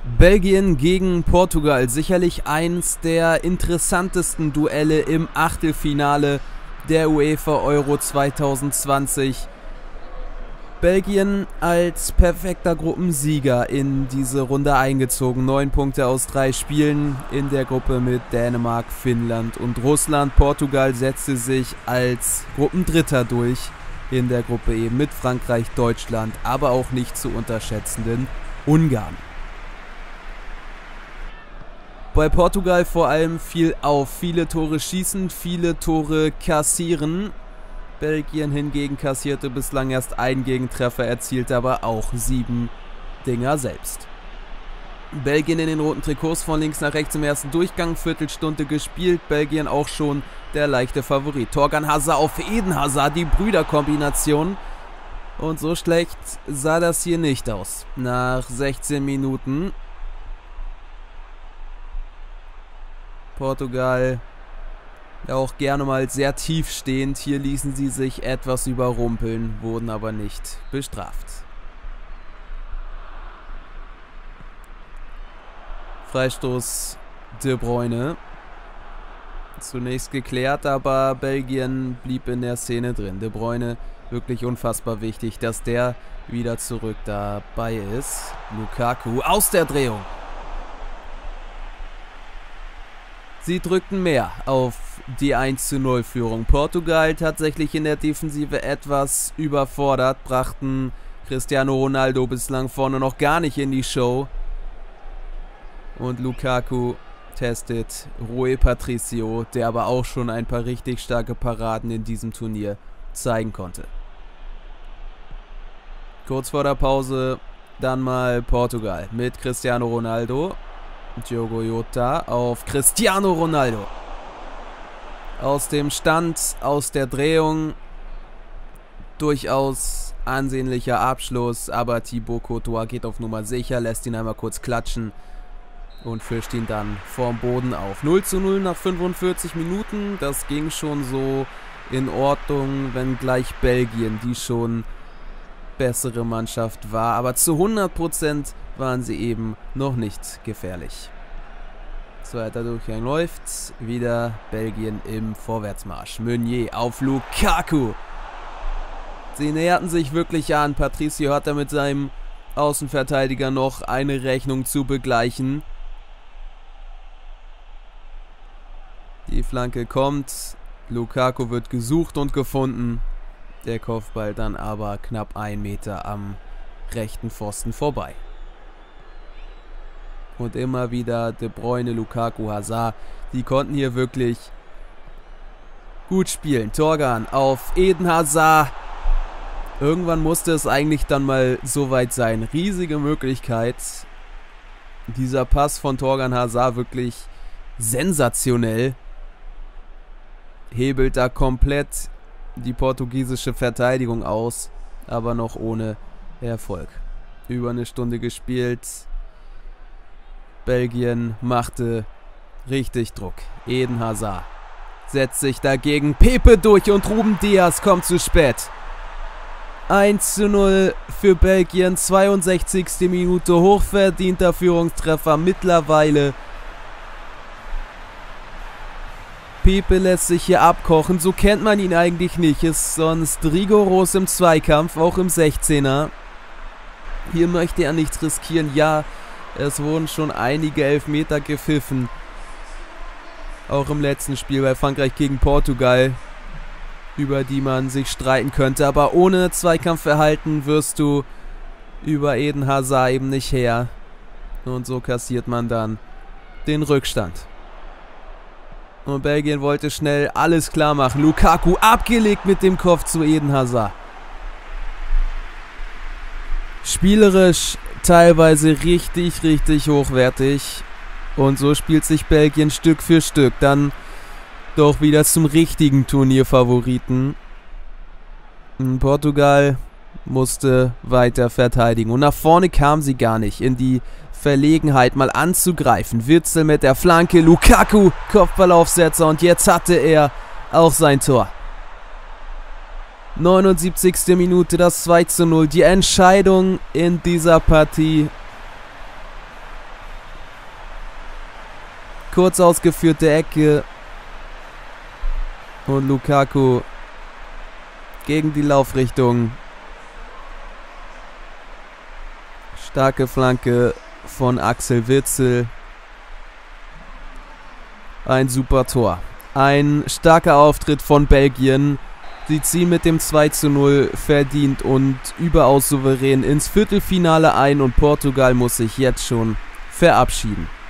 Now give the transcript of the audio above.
Belgien gegen Portugal, sicherlich eins der interessantesten Duelle im Achtelfinale der UEFA Euro 2020. Belgien als perfekter Gruppensieger in diese Runde eingezogen. 9 Punkte aus 3 Spielen in der Gruppe mit Dänemark, Finnland und Russland. Portugal setzte sich als Gruppendritter durch in der Gruppe eben mit Frankreich, Deutschland, aber auch nicht zu unterschätzenden Ungarn. Bei Portugal vor allem viel auf. Viele Tore schießen, viele Tore kassieren. Belgien hingegen kassierte bislang erst einen Gegentreffer, erzielte aber auch 7 Dinger selbst. Belgien in den roten Trikots von links nach rechts im ersten Durchgang, Viertelstunde gespielt. Belgien auch schon der leichte Favorit. Thorgan Hazard auf Eden Hazard, die Brüderkombination. Und so schlecht sah das hier nicht aus. Nach 16 Minuten. Portugal auch gerne mal sehr tief stehend. Hier ließen sie sich etwas überrumpeln, wurden aber nicht bestraft. Freistoß De Bruyne. Zunächst geklärt, aber Belgien blieb in der Szene drin. De Bruyne wirklich unfassbar wichtig, dass der wieder zurück dabei ist. Lukaku aus der Drehung. Sie drückten mehr auf die 1:0-Führung. Portugal tatsächlich in der Defensive etwas überfordert, brachten Cristiano Ronaldo bislang vorne noch gar nicht in die Show. Und Lukaku testet Rui Patricio, der aber auch schon ein paar richtig starke Paraden in diesem Turnier zeigen konnte. Kurz vor der Pause dann mal Portugal mit Cristiano Ronaldo. Diogo Jota auf Cristiano Ronaldo. Aus dem Stand, aus der Drehung. Durchaus ansehnlicher Abschluss, aber Thibaut Courtois geht auf Nummer sicher, lässt ihn einmal kurz klatschen und fischt ihn dann vorm Boden auf. 0:0 nach 45 Minuten, das ging schon so in Ordnung, wenngleich Belgien die schon bessere Mannschaft war, aber zu 100% waren sie eben noch nicht gefährlich. Zweiter Durchgang läuft, wieder Belgien im Vorwärtsmarsch. Meunier auf Lukaku. Sie näherten sich wirklich an. Patricio hatte mit seinem Außenverteidiger noch eine Rechnung zu begleichen. Die Flanke kommt, Lukaku wird gesucht und gefunden. Der Kopfball dann aber knapp 1 Meter am rechten Pfosten vorbei. Und immer wieder De Bruyne, Lukaku, Hazard. Die konnten hier wirklich gut spielen. Thorgan auf Eden Hazard. Irgendwann musste es eigentlich dann mal soweit sein. Riesige Möglichkeit. Dieser Pass von Thorgan Hazard wirklich sensationell. Hebelt da komplett die portugiesische Verteidigung aus, aber noch ohne Erfolg. Über eine Stunde gespielt. Belgien machte richtig Druck. Eden Hazard setzt sich dagegen Pepe durch und Ruben Dias kommt zu spät. 1:0 für Belgien, 62. Minute, hochverdienter Führungstreffer mittlerweile. Pepe lässt sich hier abkochen, so kennt man ihn eigentlich nicht, ist sonst rigoros im Zweikampf, auch im 16er. Hier möchte er nichts riskieren, ja, es wurden schon einige Elfmeter gepfiffen. Auch im letzten Spiel bei Frankreich gegen Portugal, über die man sich streiten könnte, aber ohne Zweikampfverhalten wirst du über Eden Hazard eben nicht her. Und so kassiert man dann den Rückstand. Und Belgien wollte schnell alles klar machen. Lukaku abgelegt mit dem Kopf zu Eden Hazard. Spielerisch teilweise richtig, richtig hochwertig. Und so spielt sich Belgien Stück für Stück dann doch wieder zum richtigen Turnierfavoriten. Portugal musste weiter verteidigen. Und nach vorne kam sie gar nicht in die Verlegenheit, mal anzugreifen. Witzel mit der Flanke, Lukaku, Kopfballaufsetzer und jetzt hatte er auch sein Tor. 79. Minute, das 2:0, die Entscheidung in dieser Partie. Kurz ausgeführte Ecke. Und Lukaku gegen die Laufrichtung. Starke Flanke von Axel Witsel. Ein super Tor. Ein starker Auftritt von Belgien. Sie ziehen mit dem 2:0 verdient und überaus souverän ins Viertelfinale ein und Portugal muss sich jetzt schon verabschieden.